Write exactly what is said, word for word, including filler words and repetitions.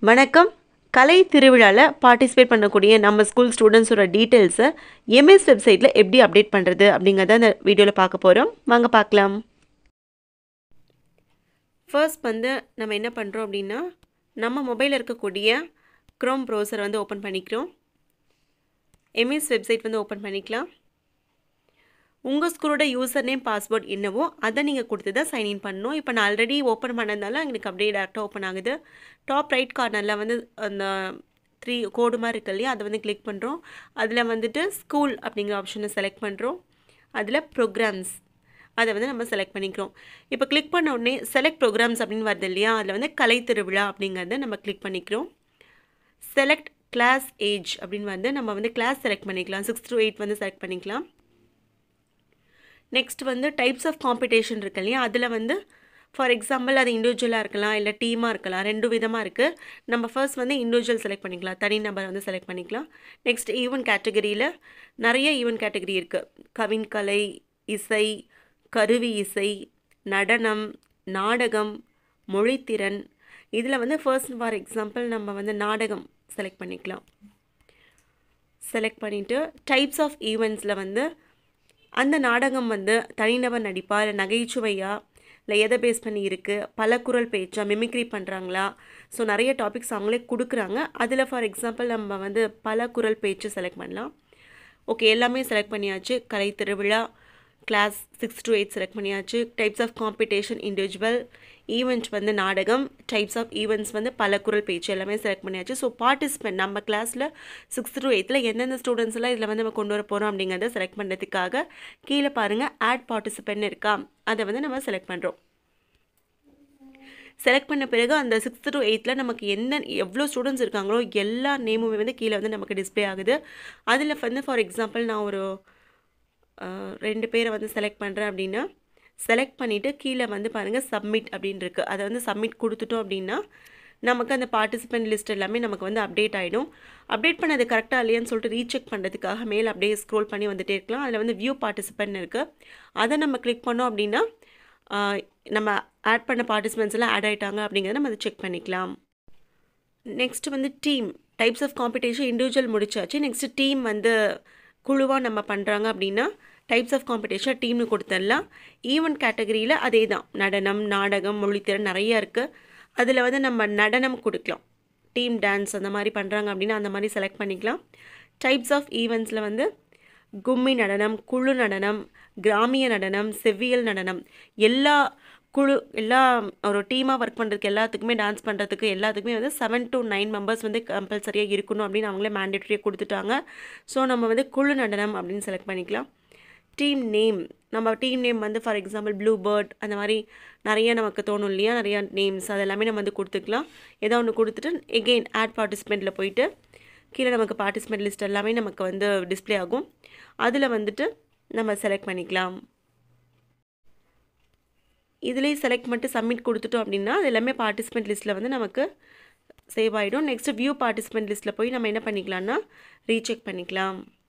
வணக்கம். கலை திருவிழாவில் பார்ட்டிசிபேட் பண்ணக்கூடிய நம்ம ஸ்கூல் ஸ்டூடெண்ட்ஸோட டீட்டெயில்ஸை எம்எஸ் வெப்சைட்டில் எப்படி அப்டேட் பண்ணுறது அப்படிங்கிறத இந்த வீடியோவில் பார்க்க போகிறோம். வாங்க பார்க்கலாம். ஃபர்ஸ்ட் வந்து நம்ம என்ன பண்ணுறோம் அப்படின்னா, நம்ம மொபைலில் இருக்கக்கூடிய க்ரோம் ப்ரௌசர் வந்து ஓப்பன் பண்ணிக்கிறோம். எம்எஸ் வெப்சைட் வந்து ஓப்பன் பண்ணிக்கலாம். உங்கள் ஸ்கூலோட யூசர் நேம் பாஸ்வேர்ட் என்னவோ அதை நீங்கள் கொடுத்து தான் சைன்இன் பண்ணணும். இப்போ நான் ஆல்ரெடி ஓப்பன் பண்ணதுனால எங்களுக்கு அப்படியே டேரெக்டாக ஓப்பன் ஆகுது. டாப் ரைட் கார்னரில் வந்து அந்த த்ரீ கோடு மாதிரி இருக்கு இல்லையா, அதை வந்து கிளிக் பண்ணுறோம். அதில் வந்துட்டு ஸ்கூல் அப்படிங்கிற ஆப்ஷனை செலக்ட் பண்ணுறோம். அதில் ப்ரோக்ராம்ஸ் அதை வந்து நம்ம செலக்ட் பண்ணிக்கிறோம். இப்போ கிளிக் பண்ண உடனே செலக்ட் ப்ரோக்ராம்ஸ் அப்படின்னு வருது இல்லையா, அதில் வந்து கலை திருவிழா அப்படிங்கிறத நம்ம கிளிக் பண்ணிக்கிறோம். செலக்ட் கிளாஸ் ஏஜ் அப்படின்னு வந்து நம்ம வந்து கிளாஸ் செலக்ட் பண்ணிக்கலாம். சிக்ஸ் டு எயிட் வந்து செலக்ட் பண்ணிக்கலாம். நெக்ஸ்ட் வந்து டைப்ஸ் ஆஃப் காம்படிஷன் இருக்கு இல்லையா, அதில் வந்து ஃபார் எக்ஸாம்பிள் அது இண்டிவிஜுவலாக இருக்கலாம், இல்லை டீமாக இருக்கலாம், ரெண்டு விதமாக இருக்குது. நம்ம ஃபர்ஸ்ட் வந்து இண்டிவிஜுவல் செலக்ட் பண்ணிக்கலாம், தனிநபர் வந்து செலக்ட் பண்ணிக்கலாம். நெக்ஸ்ட் ஈவென்ட் கேட்டகரியில் நிறைய ஈவென்ட் கேட்டகரி இருக்குது. கவின்கலை, இசை, கருவி இசை, நடனம், நாடகம், மொழித்திறன். இதில் வந்து ஃபர்ஸ்ட் ஃபார் எக்ஸாம்பிள் நம்ம வந்து நாடகம் செலக்ட் பண்ணிக்கலாம். செலக்ட் பண்ணிவிட்டு டைப்ஸ் ஆஃப் ஈவெண்ட்ஸில் வந்து அந்த நாடகம் வந்து தனிநபர் நடிப்பா, இல்லை நகைச்சுவையா, இல்லை எதை பேஸ் பண்ணி இருக்குது, பல குரல் பேச்சா, மிமிக்ரி பண்ணுறாங்களா, ஸோ நிறைய டாபிக்ஸ் அவங்களே கொடுக்குறாங்க. அதில் ஃபார் எக்ஸாம்பிள் நம்ம வந்து பல குரல் பேச்சு செலக்ட் பண்ணலாம். ஓகே, எல்லாமே செலக்ட் பண்ணியாச்சு. கலை திருவிழா, class six to eight select பண்ணியாச்சு. Types of competition individual, event வந்து நாடகம், டைப்ஸ் ஆஃப் ஈவெண்ட்ஸ் வந்து பல குரல் பேச்சு எல்லாமே செலக்ட் பண்ணியாச்சு. ஸோ பார்ட்டிசிபென்ட் நம்ம கிளாஸில் சிக்ஸ்த் டு எயித்தில் எந்தெந்த ஸ்டூடெண்ட்ஸ் எல்லாம் இதில் வந்து நம்ம கொண்டு வர போகிறோம் அப்படிங்கிறத செலக்ட் பண்ணுறதுக்காக கீழே பாருங்கள் ஆட் பார்ட்டிசிபென்ட் இருக்கா, அதை வந்து நம்ம செலக்ட் பண்ணுறோம். செலக்ட் பண்ண பிறகு அந்த சிக்ஸ்த் டு எயித்தில் நமக்கு எந்த எவ்வளோ ஸ்டூடெண்ட்ஸ் இருக்காங்களோ எல்லா நேமுமே வந்து கீழே வந்து நமக்கு டிஸ்பிளே ஆகுது. அதில் வந்து ஃபார் எக்ஸாம்பிள் நான் ஒரு ரெண்டு பேரை வந்து செலக்ட் பண்ணுறேன் அப்படின்னா, செலக்ட் பண்ணிவிட்டு கீழே வந்து பாருங்கள் சப்மிட் அப்படின்னு இருக்குது. அதை வந்து சப்மிட் கொடுத்துட்டோம் அப்படின்னா நமக்கு அந்த பார்ட்டிசிபென்ட் லிஸ்ட் எல்லாமே நமக்கு வந்து அப்டேட் ஆகிடும். அப்டேட் பண்ணது கரெக்டாக இல்லையான்னு சொல்லிட்டு ரீசெக் பண்ணுறதுக்காக மேலே அப்படியே ஸ்க்ரோல் பண்ணி வந்துகிட்டே இருக்கலாம். அதில் வந்து வியூ பார்ட்டிசிபென்ட் இருக்குது, அதை நம்ம கிளிக் பண்ணோம் அப்படின்னா நம்ம ஆட் பண்ண பார்ட்டிசிபென்ட்ஸ் எல்லாம் ஆட் ஆகிட்டாங்க அப்படிங்கிறத நம்ம அதை செக் பண்ணிக்கலாம். நெக்ஸ்ட் வந்து team, types of competition individual முடிச்சாச்சு. நெக்ஸ்ட் டீம் வந்து குழுவாக நம்ம பண்ணுறாங்க அப்படின்னா டைப்ஸ் ஆஃப் காம்படிஷன் டீம்னு கொடுத்துடலாம். ஈவெண்ட் கேட்டகரியில் அதே தான், நடனம், நாடகம், மொழித்திறன் நிறையா இருக்குது. அதில் வந்து நம்ம நடனம் கொடுக்கலாம். டீம் டான்ஸ் அந்த மாதிரி பண்ணுறாங்க அப்படின்னா அந்த மாதிரி செலக்ட் பண்ணிக்கலாம். டைப்ஸ் ஆஃப் ஈவெண்ட்ஸில் வந்து கும்மி நடனம், குழு நடனம், கிராமிய நடனம், செவ்வியல் நடனம், எல்லா குழு எல்லா ஒரு டீமாக ஒர்க் பண்ணுறதுக்கு எல்லாத்துக்குமே டான்ஸ் பண்ணுறதுக்கு எல்லாத்துக்குமே வந்து செவன் டு நைன் மெம்பர்ஸ் வந்து கம்பல்சரியாக இருக்கணும் அப்படின்னு அவங்களே மேண்டேட்டரியாக கொடுத்துட்டாங்க. ஸோ நம்ம வந்து குழு நடனம் அப்படின்னு செலக்ட் பண்ணிக்கலாம். டீம் நேம், நம்ம டீம் நேம் வந்து ஃபார் எக்ஸாம்பிள் ப்ளூ பேர்ட் அந்த மாதிரி நிறைய நமக்கு தோணும் இல்லையா, நிறையா நேம்ஸ் அது எல்லாமே நம்ம வந்து கொடுத்துக்கலாம். ஏதோ ஒன்று கொடுத்துட்டு எகெயின் ஆட் பார்ட்டிசிபெண்ட்டில் போயிட்டு கீழே நமக்கு பார்ட்டிசிபெண்ட் லிஸ்ட் எல்லாமே நமக்கு வந்து டிஸ்பிளே ஆகும். அதில் வந்துட்டு நம்ம செலக்ட் பண்ணிக்கலாம். இதுலேயே செலக்ட் மட்டும் சப்மிட் கொடுத்துட்டோம் அப்படின்னா அது எல்லாமே பார்ட்டிசிபெண்ட் லிஸ்ட்டில் வந்து நமக்கு சேவ் ஆகிடும். நெக்ஸ்ட்டு வியூ பார்ட்டிசிபெண்ட் லிஸ்ட்டில் போய் நம்ம என்ன பண்ணிக்கலாம்னா ரீசெக் பண்ணிக்கலாம்.